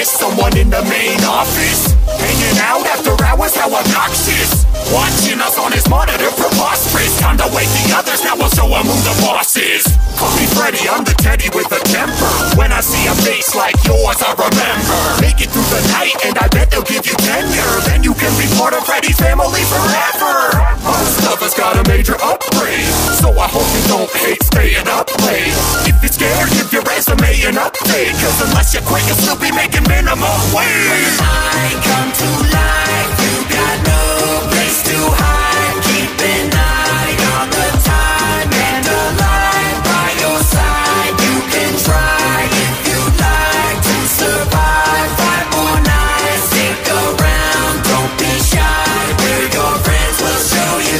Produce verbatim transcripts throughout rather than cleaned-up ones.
miss someone in the main office, hanging out after hours, how obnoxious. Watching us on his monitor, preposterous. Time to wake the others, now we'll show him who the boss is. Call me Freddy, I'm the teddy with a temper. When I see a face like yours, I remember. Make it through the night, and I bet they'll give you tenure. Then you can be part of Freddy's family forever. Most of us got a major upgrade, so I hope you don't hate staying up late. If you're scared, give your resume an update, cause unless you're quick, you'll still be making minimum wage. When I come to life, you got no place to hide. Keep an eye on the time and a light by your side. You can try if you'd like to survive. Five more nights, stick around, don't be shy. We're your friends, we'll show you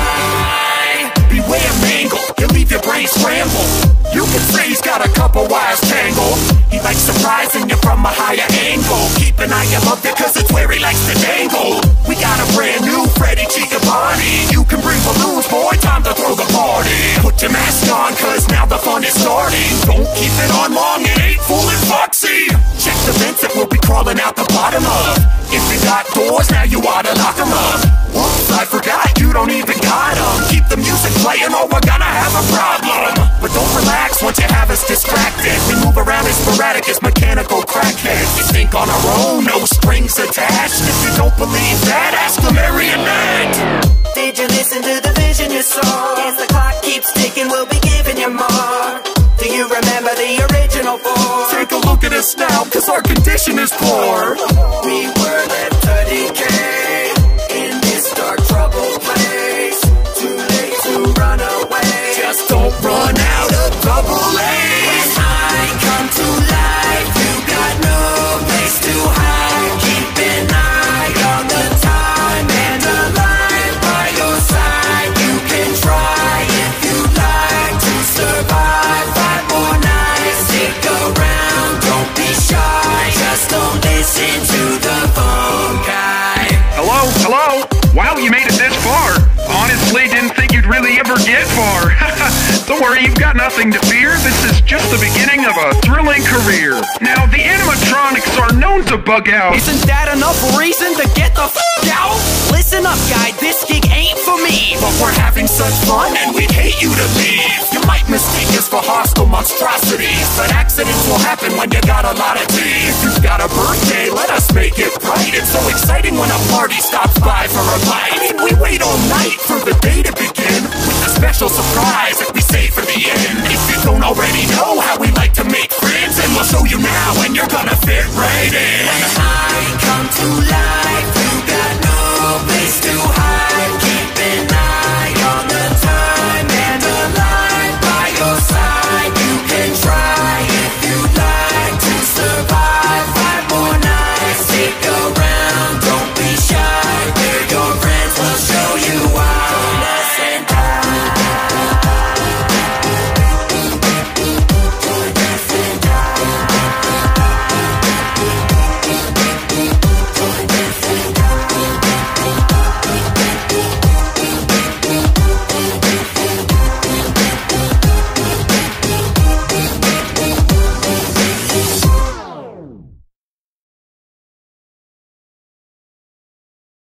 why. Beware Mangle, he'll leave your brain scrambled. You can say he's got a couple wires tangled. He likes surprising you from a higher angle. Keep an eye above it, cause it's where he likes to dangle. We got a brand new Freddy Chicabani. You can bring balloons, boy, time to throw the party. Put your mask on, cause now the fun is starting. Don't keep it on long, it ain't fooling Foxy. Check the vents that we'll be crawling out the bottom of. If you got doors, now you oughta lock them up. Whoops, I forgot, you don't even got them. Keep the music playing or we're gonna have a problem. But don't relax once you have us distracted. We move around as sporadic as mechanical crackheads. We think on our own, no strings attached. If you don't believe that, ask the marionette. Did you listen to the vision you saw? As the clock keeps ticking, we'll be giving you more. Do you remember the original four? Take a look at us now, cause our condition is poor. We were left to decay in this dark, troubled place. Too late to run away. Just don't run out of double A's. When I come to life, you got no place to hide. Keep an eye on the time and a light by your side. You can try if you'd like to survive. Five more nights, stick around, don't be shy. Just don't listen to the phone guy. Hello? Hello? Wow, you made it this far. Honestly, didn't think you'd really ever get far. Don't worry, you've got nothing to fear. This is just the beginning of a thrilling career. Now, the animatronics are known to bug out. Isn't that enough reason to get the f*** out? Listen up, guy, this gig ain't for me. But we're having such fun and we'd hate you to leave. You might mistake us for hostile monstrosities, but accidents will happen when you got a lot of teeth. If you've got a birthday, let us make it bright. It's so exciting when a party stops by for a bite. I mean, we wait all night for the day to begin with a special surprise that we save for the end.